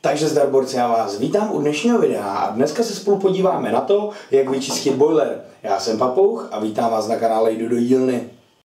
Takže zdar borci, já vás vítám u dnešního videa a dneska se spolu podíváme na to, jak vyčistit boiler. Já jsem Papouch a vítám vás na kanále Jdu do dílny.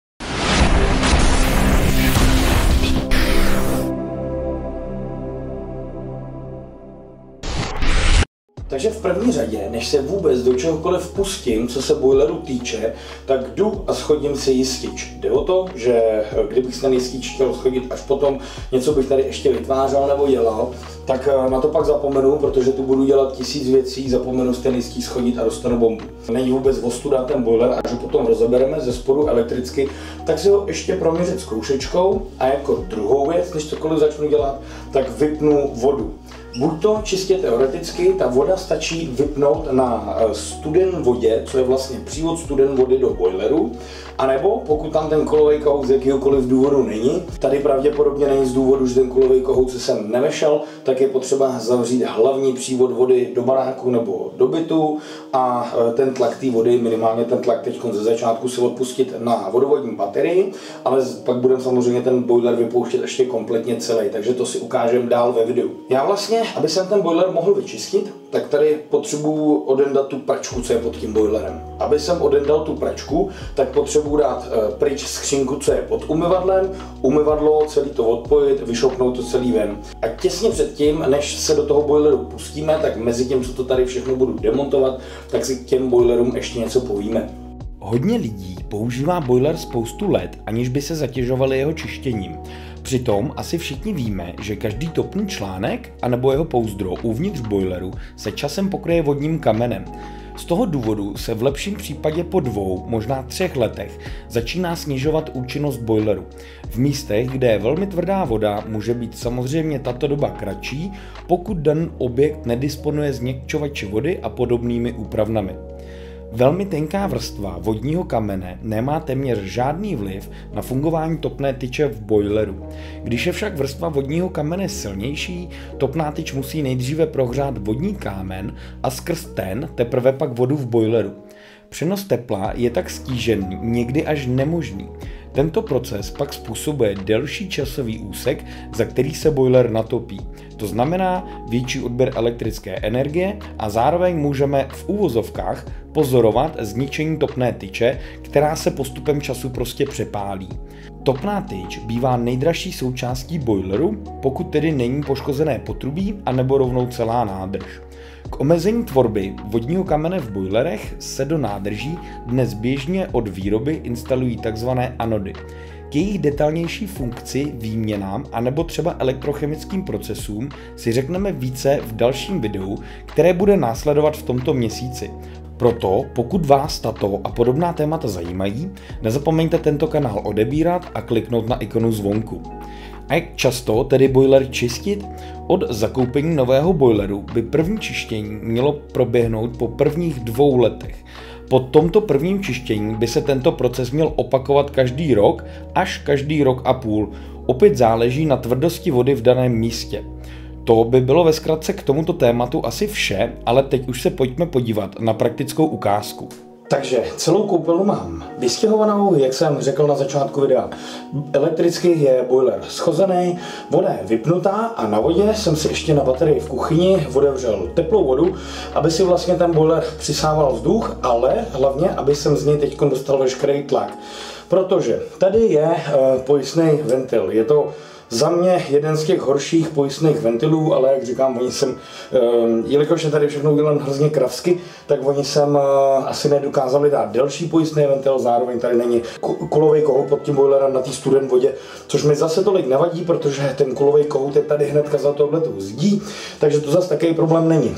Takže v první řadě, než se vůbec do čehokoliv pustím, co se boileru týče, tak jdu a schodím si jistič. Jde o to, že kdybych si ten jistič chtěl schodit až potom, něco bych tady ještě vytvářel nebo dělal, tak na to pak zapomenu, protože tu budu dělat 1000 věcí, zapomenu si ten jistič schodit a dostanu bombu. Není vůbec ostuda ten boiler, až ho potom rozebereme ze spodu elektricky, tak si ho ještě proměřit zkoušečkou a jako druhou věc, než cokoliv začnu dělat, tak vypnu vodu. Buď to čistě teoreticky, ta voda stačí vypnout na studen vodě, co je vlastně přívod studen vody do boileru, anebo pokud tam ten kolový kohout z jakýhokoliv důvodu není, tady pravděpodobně není z důvodu, že ten kolový kohout se sem nevešel, tak je potřeba zavřít hlavní přívod vody do baráku nebo do bytu a ten tlak té vody, minimálně ten tlak teď ze začátku si odpustit na vodovodní baterii, ale pak budeme samozřejmě ten boiler vypouštět ještě kompletně celý, takže to si ukážeme dál ve videu. Já vlastně, aby jsem ten boiler mohl vyčistit, tak tady potřebuju odendat tu pračku, co je pod tím boilerem. Aby jsem odendal tu pračku, tak potřebuju dát pryč skřínku, co je pod umyvadlem, umyvadlo, celý to odpojit, vyšoupnout to celý ven. A těsně předtím, než se do toho boileru pustíme, tak mezi tím, co to tady všechno budu demontovat, tak si k těm boilerům ještě něco povíme. Hodně lidí používá boiler spoustu let, aniž by se zatěžovali jeho čištěním. Přitom asi všichni víme, že každý topný článek anebo jeho pouzdro uvnitř boileru se časem pokryje vodním kamenem. Z toho důvodu se v lepším případě po 2, možná 3 letech začíná snižovat účinnost boileru. V místech, kde je velmi tvrdá voda, může být samozřejmě tato doba kratší, pokud daný objekt nedisponuje změkčovači vody a podobnými úpravnami. Velmi tenká vrstva vodního kamene nemá téměř žádný vliv na fungování topné tyče v boileru. Když je však vrstva vodního kamene silnější, topná tyč musí nejdříve prohřát vodní kámen a skrz ten teprve pak vodu v boileru. Přenos tepla je tak stížený, někdy až nemožný. Tento proces pak způsobuje delší časový úsek, za který se boiler natopí. To znamená větší odběr elektrické energie a zároveň můžeme v uvozovkách pozorovat zničení topné tyče, která se postupem času prostě přepálí. Topná tyč bývá nejdražší součástí boileru, pokud tedy není poškozené potrubí anebo rovnou celá nádrž. K omezení tvorby vodního kamene v boilerech se do nádrží dnes běžně od výroby instalují tzv. Anody. K jejich detailnější funkci, výměnám anebo třeba elektrochemickým procesům si řekneme více v dalším videu, které bude následovat v tomto měsíci. Proto, pokud vás tato a podobná témata zajímají, nezapomeňte tento kanál odebírat a kliknout na ikonu zvonku. A jak často tedy boiler čistit? Od zakoupení nového boileru by první čištění mělo proběhnout po prvních 2 letech. Po tomto prvním čištění by se tento proces měl opakovat každý rok až každý rok a půl. Opět záleží na tvrdosti vody v daném místě. To by bylo ve zkratce k tomuto tématu asi vše, ale teď už se pojďme podívat na praktickou ukázku. Takže celou koupelnu mám vystěhovanou, jak jsem řekl na začátku videa. Elektricky je boiler schozený, voda je vypnutá a na vodě jsem si ještě na baterii v kuchyni otevřel teplou vodu, aby si vlastně ten boiler přisával vzduch, ale hlavně, aby jsem z něj teď dostal veškerý tlak. Protože tady je pojistný ventil, je to za mě jeden z těch horších pojistných ventilů, ale jak říkám, oni jsem, jelikož je tady všechno udělané hrozně kravsky, tak oni sem asi nedokázali dát delší pojistný ventil, zároveň tady není kolový kohout pod tím boilerem na té studen vodě, což mi zase tolik nevadí, protože ten kolový kohout je tady hnedka za tohletou zdí, takže to zase takový problém není.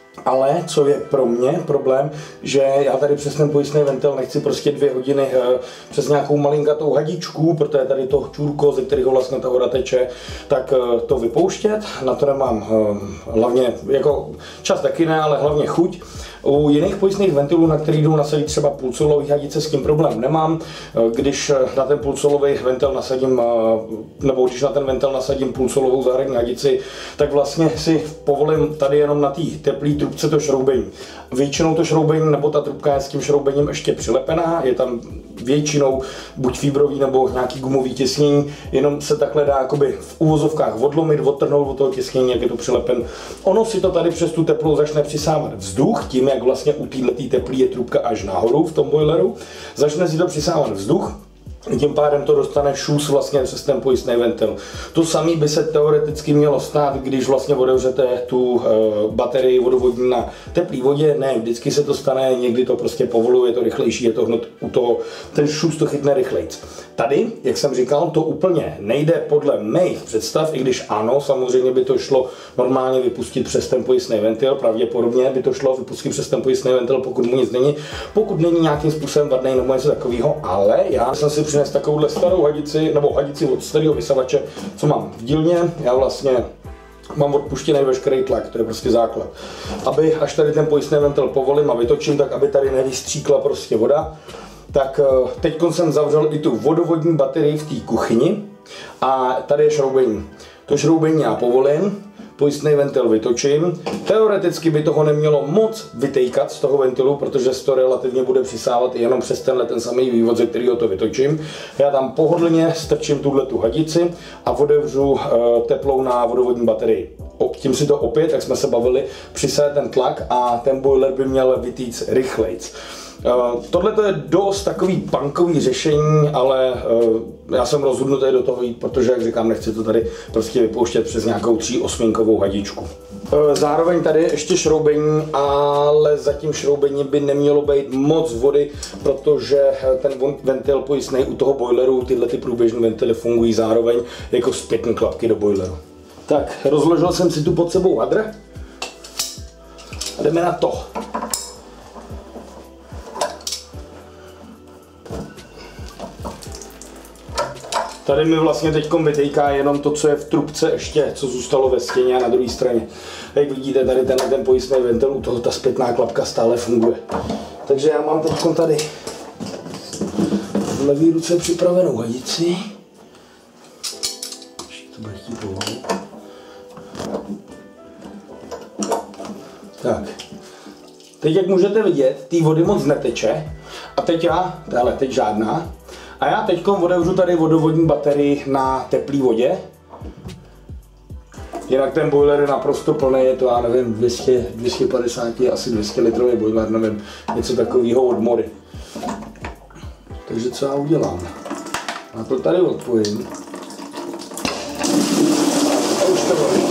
Ale co je pro mě problém, že já tady přes ten pojistný ventil nechci prostě 2 hodiny přes nějakou malinkatou hadičku, protože tady to čůrko, ze kterého vlastně ta voda teče, tak to vypouštět. Na to nemám hlavně, jako čas taky ne, ale hlavně chuť. U jiných pojistných ventilů, na který jdou nasadit třeba půlcolový hadice, s tím problém nemám. Když na ten půlcolový ventil nasadím, nebo když na ten ventil nasadím půlcolovou zahradní hadici, tak vlastně si povolím tady jenom na té teplé trubce to šroubení. Většinou to šroubení, nebo ta trubka je s tím šroubením ještě přilepená, je tam většinou buď fibrový nebo nějaký gumový těsnění, jenom se takhle dá jakoby v uvozovkách odlomit, odtrhnout od toho těsnění, jak je to přilepen. Ono si to tady přes tu teplou začne přisávat vzduch, tím jak vlastně u této teplý je trubka až nahoru v tom boileru, začne si to přisávat vzduch. Tím pádem to dostane šus vlastně přes ten pojistný ventil. To samé by se teoreticky mělo stát, když vlastně otevřete tu baterii vodovodní na teplé vodě. Ne, vždycky se to stane, někdy to prostě povoluje, je to rychlejší, je to hned u toho, ten šus to chytne rychlejc. Tady, jak jsem říkal, to úplně nejde podle mých představ, i když ano, samozřejmě by to šlo normálně vypustit přes ten pojistný ventil, pravděpodobně by to šlo vypustit přes ten pojistný ventil, pokud mu nic není, pokud není nějakým způsobem vadný nebo něco takového, ale já jsem si přinesl takovouhle starou hadici, nebo hadici od starého vysavače, co mám v dílně, já vlastně mám odpuštěný veškerý tlak, to je prostě základ. Aby až tady ten pojistný ventil povolím a vytočím, tak aby tady nevystříkla prostě voda, tak teď jsem zavřel i tu vodovodní baterii v té kuchyni a tady je šroubení. To šroubení já povolím, pojistný ventil vytočím. Teoreticky by toho nemělo moc vytejkat z toho ventilu, protože se to relativně bude přisávat jenom přes ten samý vývod, ze kterého to vytočím. Já tam pohodlně strčím tu hadici a otevřu teplou na vodovodní baterii. Tím si to opět, jak jsme se bavili, přisaje ten tlak a ten boiler by měl vytýct rychlejc. Tohle to je dost takový punkový řešení, ale já jsem rozhodnutý do toho jít, protože, jak říkám, nechci to tady prostě vypouštět přes nějakou 3/8 hadičku. Zároveň tady je ještě šroubení, ale za tím šroubením by nemělo být moc vody, protože ten ventil pojistný u toho boileru, tyhle ty průběžné ventily fungují zároveň jako zpětné klapky do boileru. Tak, rozložil jsem si tu pod sebou hadr a jdeme na to. Tady mi vlastně teď vytejká jenom to, co je v trubce ještě, co zůstalo ve stěně a na druhé straně. Jak vidíte, tady ten pojistný ventil, u toho ta zpětná klapka stále funguje. Takže já mám teď tady v levé ruce připravenou hadici. Ještě to bude chtít povolit. Tak. Teď, jak můžete vidět, té vody moc neteče. A teď teď žádná. A já teď otevřu tady vodovodní baterii na teplé vodě. Jinak ten boiler je naprosto plný, je to, já nevím, 250, asi 200 litrový boiler, nevím, něco takového od Mody. Takže co já udělám? Já to tady odpojím. A už to bylo.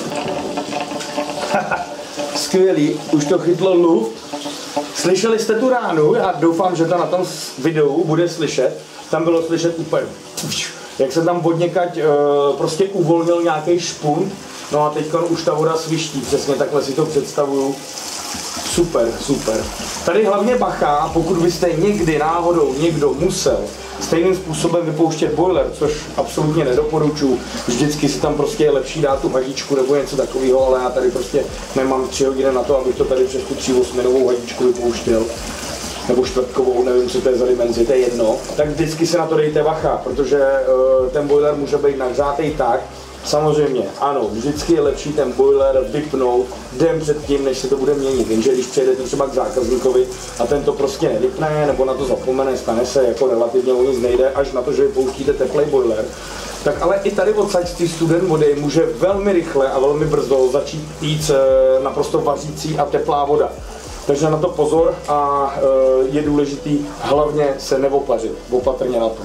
Skvělý, už to chytlo luft. Slyšeli jste tu ránu? Já doufám, že to na tom videu bude slyšet. Tam bylo slyšet úplně, jak se tam odněkať prostě uvolnil nějaký špunt. No a teď už ta voda sviští, přesně takhle si to představuju. Super, super. Tady hlavně bacha, pokud byste někdy náhodou někdo musel stejným způsobem vypouštět boiler, což absolutně nedoporučuji. Vždycky si tam prostě je lepší dát tu hadičku nebo něco takového, ale já tady prostě nemám 3 hodiny na to, abych to tady přes tu 3/8 hadičku vypouštěl. Nebo čtvrtkovou, nevím, co to je za dimenzi, to je jedno. Tak vždycky se na to dejte bacha, protože ten boiler může být nahřátej tak. Samozřejmě, ano, vždycky je lepší ten boiler vypnout den předtím, než se to bude měnit. Jenže když přijedete třeba k zákazníkovi a ten to prostě nevypne, nebo na to zapomene, stane se, jako relativně o nic nejde, až na to, že vypouštíte teplý boiler. Tak ale i tady odsaď z té studené vody může velmi rychle a velmi brzo začít jít naprosto vařící a teplá voda. Takže na to pozor a je důležitý hlavně se neopařit, opatrně na to.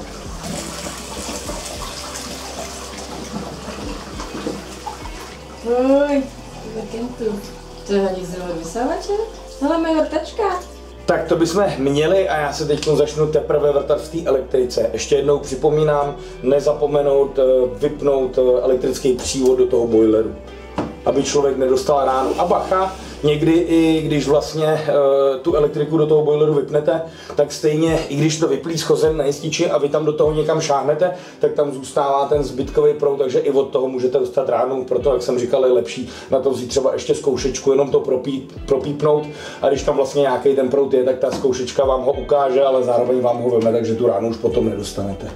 Oj, to je ani z vysavače? Hele, moje vrtačka. Tak to bychom měli a já se teď začnu teprve vrtat v té elektrice. Ještě jednou připomínám, nezapomenout vypnout elektrický přívod do toho boileru, aby člověk nedostal ránu. A bacha, někdy i když vlastně tu elektriku do toho boileru vypnete, tak stejně, i když to vyplí schozen na jističi a vy tam do toho někam šáhnete, tak tam zůstává ten zbytkový proud, takže i od toho můžete dostat ránu, proto, jak jsem říkal, je lepší na to vzít třeba ještě zkoušečku, jenom to propípnout a když tam vlastně nějaký ten proud je, tak ta zkoušečka vám ho ukáže, ale zároveň vám ho veme, takže tu ránu už potom nedostanete.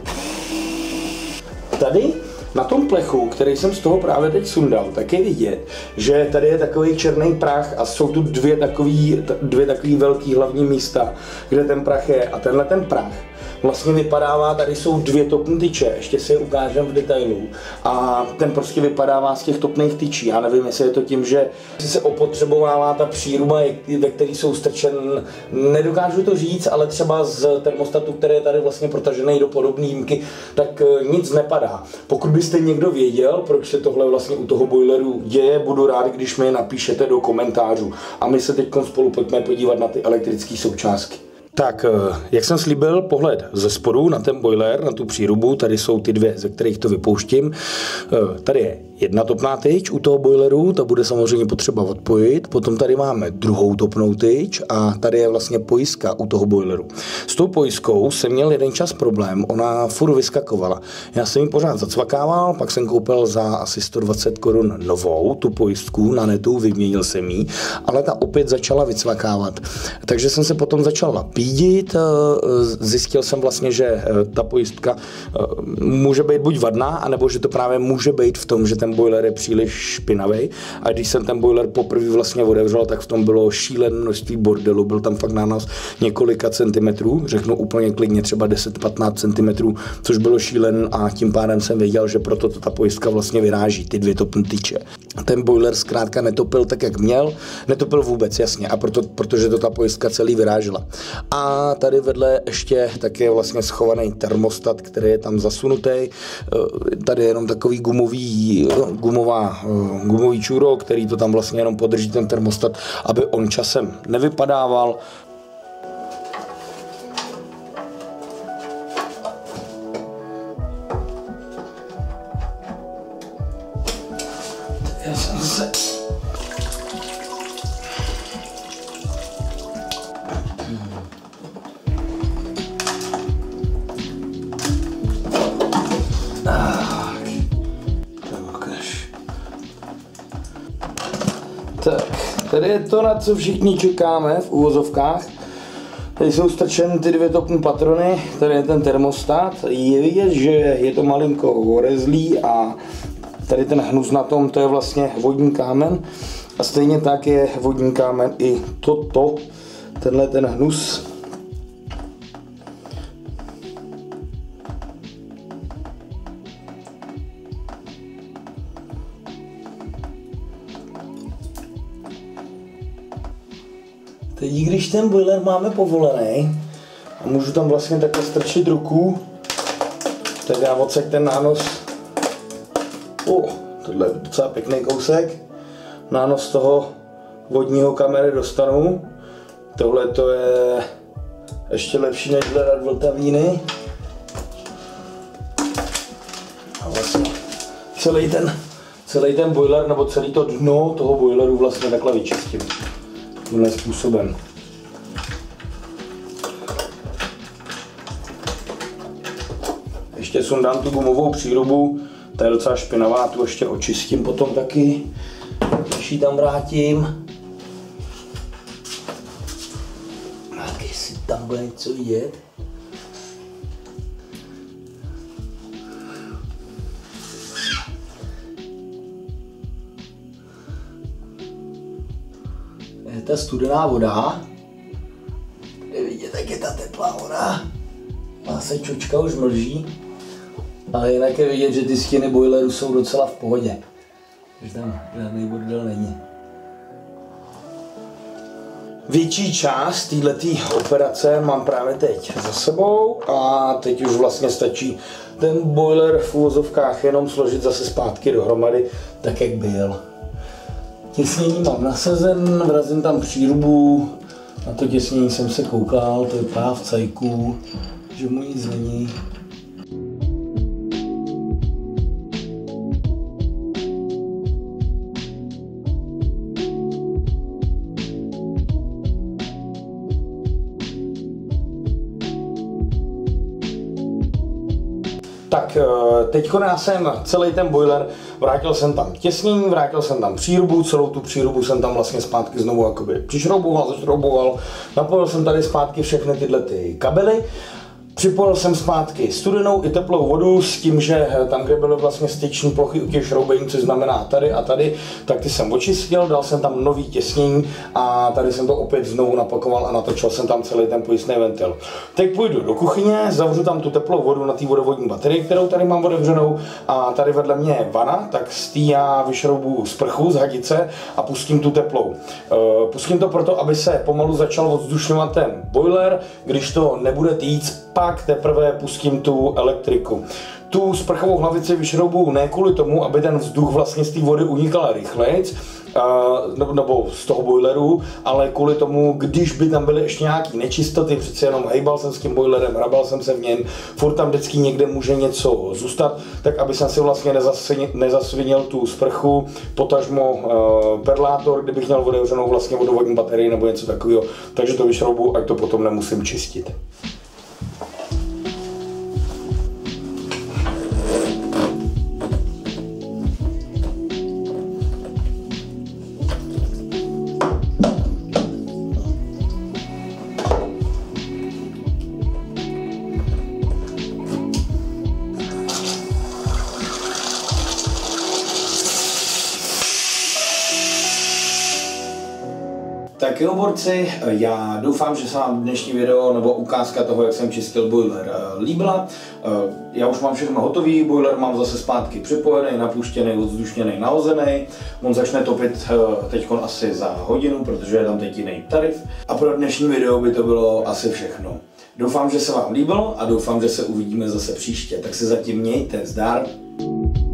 Tady na tom plechu, který jsem z toho právě teď sundal, tak je vidět, že tady je takový černý prach a jsou tu dvě takový velký hlavní místa, kde ten prach je. A tenhle ten prach vlastně vypadává, tady jsou dvě topné tyče, ještě si je ukážem v detailu. A ten prostě vypadává z těch topných tyčí. Já nevím, jestli je to tím, že se opotřebovává ta příruba, ve který jsou strčen, nedokážu to říct, ale třeba z termostatu, který je tady vlastně protažený do podobné jímky, tak nic nepadá. Pokud byste někdo věděl, proč se tohle vlastně u toho boileru děje, budu rád, když mi je napíšete do komentářů. A my se teď spolu pojďme podívat na ty elektrické součástky. Tak, jak jsem slíbil, pohled ze spodu na ten boiler, na tu přírubu, tady jsou ty dvě, ze kterých to vypouštím. Tady je jedna topná tyč u toho boileru, ta bude samozřejmě potřeba odpojit. Potom tady máme druhou topnou tyč a tady je vlastně pojistka u toho boileru. S tou pojistkou jsem měl jeden čas problém, ona furt vyskakovala. Já jsem ji pořád zacvakával, pak jsem koupil za asi 120 korun novou, tu pojistku na netu, vyměnil jsem ji, ale ta opět začala vycvakávat. Takže jsem se potom začal napídit, zjistil jsem vlastně, že ta pojistka může být buď vadná, anebo že to právě může být v tom, že ten boiler je příliš špinavý. A když jsem ten boiler poprvé vlastně otevřel, tak v tom bylo šílené množství bordelu, byl tam fakt nános několika centimetrů, řeknu úplně klidně třeba 10-15 centimetrů, což bylo šílen a tím pádem jsem věděl, že proto ta pojistka vlastně vyráží, ty dvě topné tyče. Ten boiler zkrátka netopil tak, jak měl, netopil vůbec, jasně, a protože to ta pojistka celý vyrážela. A tady vedle ještě tak je vlastně schovaný termostat, který je tam zasunutý. Tady je jenom takový gumový čůro, který to tam vlastně jenom podrží ten termostat, aby on časem nevypadával. Já jsem se... Tak, tady je to, na co všichni čekáme v uvozovkách. Tady jsou strčeny ty dvě topné patrony, tady je ten termostat. Je vidět, že je to malinko orezlý a tady ten hnus na tom, to je vlastně vodní kámen. A stejně tak je vodní kámen i tenhle ten hnus. Teď, když ten boiler máme povolený a můžu tam vlastně takhle strčit ruku, tak já odsaď ten nános, tohle je docela pěkný kousek, nános toho vodního kamery dostanu. Tohle to je ještě lepší než hledat vltavíny. A vlastně celý ten boiler, nebo celý to dno toho boileru vlastně takhle vyčistím. Tímhle způsobem. Ještě sundám tu gumovou přírubu, ta je docela špinavá, tu ještě očistím potom taky, když ji tam vrátím. Tak jestli tam bude něco vidět. Je ta studená voda, kde vidět, jak je ta teplá voda. Má se čočka už mlží, ale jinak je vidět, že ty stěny boileru jsou docela v pohodě. Že tam žádný bordel není. Větší část této operace mám právě teď za sebou a teď už vlastně stačí ten boiler v uvozovkách jenom složit zase zpátky dohromady, tak jak byl. Těsnění mám nasazen, vrazím tam přírubu, na to těsnění jsem se koukal, to vypadá v cajku, že mu nic není. Tak teď já jsem celý ten boiler, vrátil jsem tam těsnění, vrátil jsem tam přírubu, celou tu přírubu jsem tam vlastně zpátky znovu jakoby přišrouboval, zašrouboval, napojil jsem tady zpátky všechny tyhle ty kabely. Připojil jsem zpátky studenou i teplou vodu s tím, že tam, kde byly vlastně styční plochy u těch šroubení, což znamená tady a tady, tak ty jsem očistil, dal jsem tam nový těsnění a tady jsem to opět znovu napakoval a natočil jsem tam celý ten pojistný ventil. Teď půjdu do kuchyně, zavřu tam tu teplou vodu na té vodovodní baterii, kterou tady mám otevřenou, a tady vedle mě je vana, tak z té já vyšroubuju sprchu z hadice a pustím tu teplou. Pustím to proto, aby se pomalu začal odzdušňovat ten boiler, když to nebude týc, pak teprve pustím tu elektriku. Tu sprchovou hlavici vyšroubuju ne kvůli tomu, aby ten vzduch vlastně z té vody unikal rychlejc, nebo z toho boileru, ale kvůli tomu, když by tam byly ještě nějaký nečistoty, přece jenom hejbal jsem s tím boilerem, hrabal jsem se v něm, furt tam vždycky někde může něco zůstat, tak aby jsem si vlastně nezasvinil tu sprchu, potažmo perlátor, kdybych měl otevřenou vlastně vodovodní baterii nebo něco takového, takže to vyšroubuju, ať to potom nemusím čistit. Tak jo, borci, já doufám, že se vám dnešní video nebo ukázka toho, jak jsem čistil boiler, líbila. Já už mám všechno hotový, boiler mám zase zpátky připojený, napuštěný, odzdušněný, nahozený. On začne topit teď asi za hodinu, protože je tam teď jiný tarif. A pro dnešní video by to bylo asi všechno. Doufám, že se vám líbilo a doufám, že se uvidíme zase příště. Tak se zatím mějte, zdar!